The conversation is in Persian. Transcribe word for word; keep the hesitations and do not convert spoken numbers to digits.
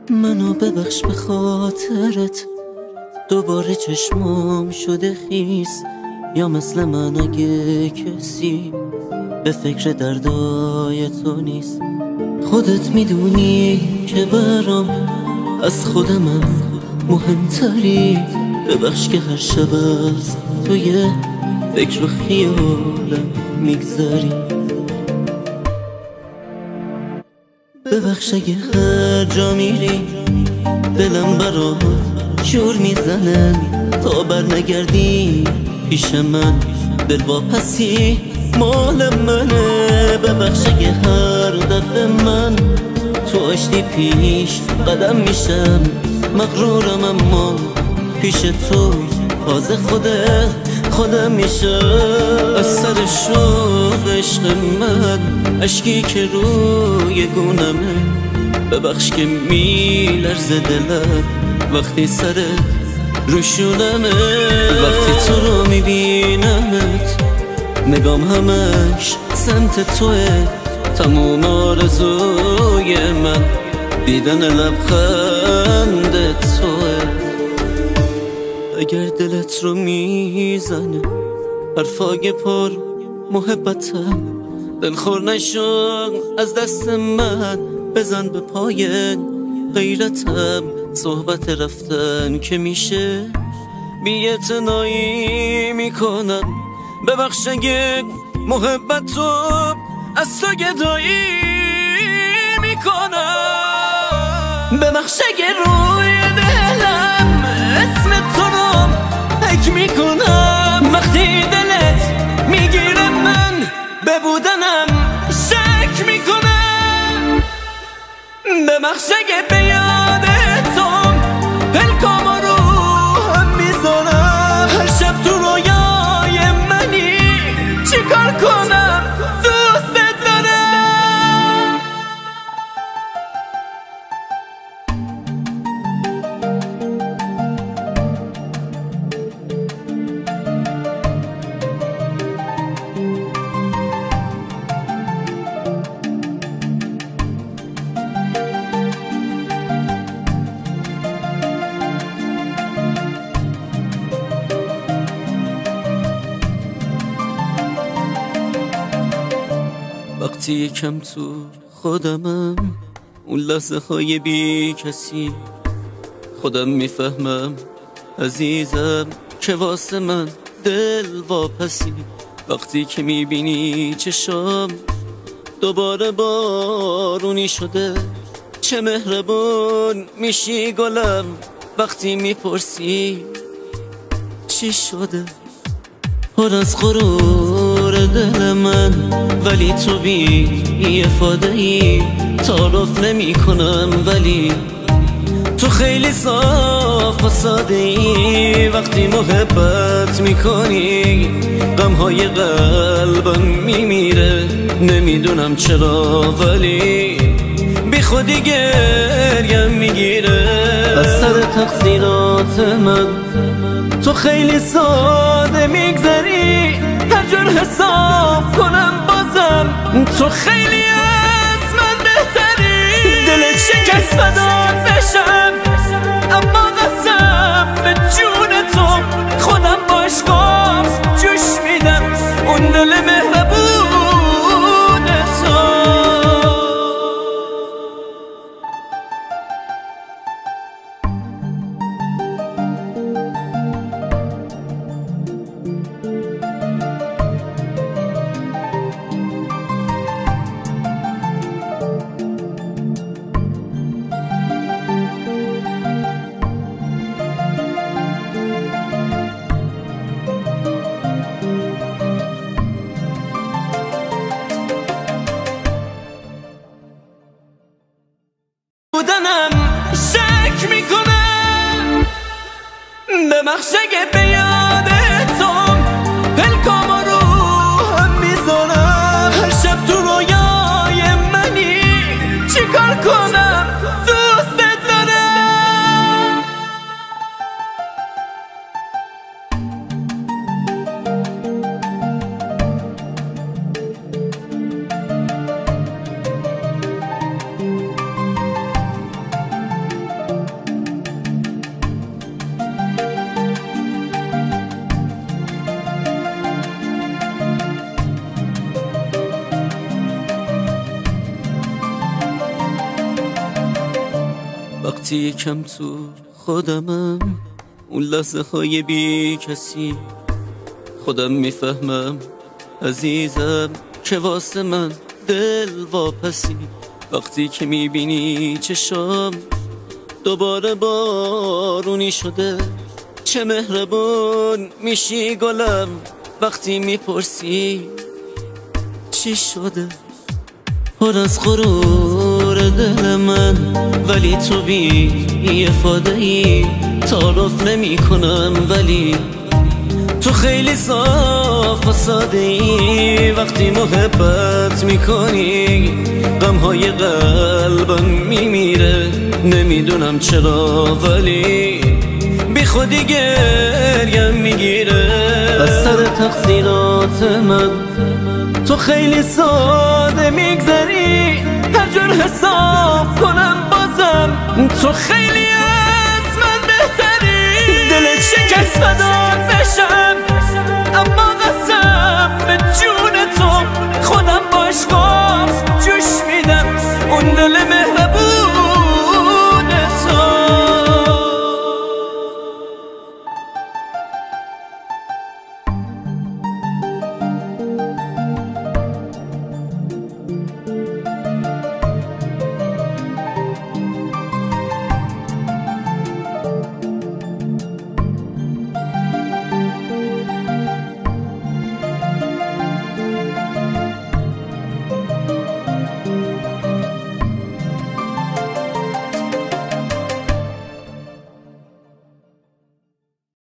منو ببخش به خاطرت دوباره چشمام شده خیس، یا مثل من اگه کسی به فکر دردای تو نیست. خودت میدونی که برام از خودمم مهمتری. ببخش که هر شب از توی فکر و خیالم میگذری. ببخش اگه هر جا میری دلم برات شور میزنه تا بر نگردی پیش من. دل واپسی مال منه. ببخش اگه هر دفعه من تو آشتی پیش قدم میشم مغرورم، اما پیش تو باز خوده خودم میشم. از سر شوق عشق من اشکی که روی گونمه. ببخش که میلرزه دلم وقتی سرت روشونمه. وقتی تو رو میبینمت نگام همش سمت توه. تموم آرزوی من دیدن لبخند توه. اگر دلت رو میزنه حرفای پر محبتم، دلخور نشو از دست من. بزن به پای غیرتم. صحبت رفتن که میشه بی‌اعتنایی میکنم. ببخش اگه محبت تو از تو گدایی میکنم. ببخش اگه روی دلم اسم تو رو حک میکنم. وقتی دلت میگیره من به بودنم شک میکنم. ببخش اگه به یاد تو پلکام رو هم میذارم. هر شب تو رویای منی چیکار کنم دوست دارم. وقتی یکم تو خودمم اون لحظه های بی کسی خودم میفهمم عزیزم که واسه من دل واپسی. وقتی که میبینی چشام دوباره بارونی شده، چه مهربون میشی گلم. وقتی میپرسی چی شده پر از غرور دل من، ولی تو بی افاده ای. تعارف نمی کنم ولی تو خیلی صاف و ساده ای. وقتی محبت میکنی غمهای قلبم میمیره. نمیدونم چرا ولی بی خودی گریم میگیره. از سر تقصیرات من تو خیلی ساده میگذری. هر جور حساب کنم بازم تو خیلی از من بهتری. دلت شکست فدات بشم اما قسم به جون تو خودم باشگاه جوش میدم اون دل مهربون تو. بودنم شک میکنم. ببخش اگه به یاد تو پلکام رو هم میذارم. هر شب تو رویای منی چیکار کنم دوست دارم. وقتی یکم تو خودمم، اون لحظه های بی کسی خودم میفهمم عزیزم که واسه من دل واپسی. وقتی که میبینی چشام دوباره بارونی شده، چه مهربون میشی گلم وقتی میپرسی چی شده. پر از غرور دل من ولی تو بی افاده ای، تعارف نمی کنم ولی تو خیلی صاف و ساده ای. وقتی محبت میکنی غمهای قلبم میمیره، نمیدونم چرا ولی بی خودی گریم میگیره. از سر تقصیرات من تو خیلی ساده میگذری، هر جور حساب کنم بازم تو خیلی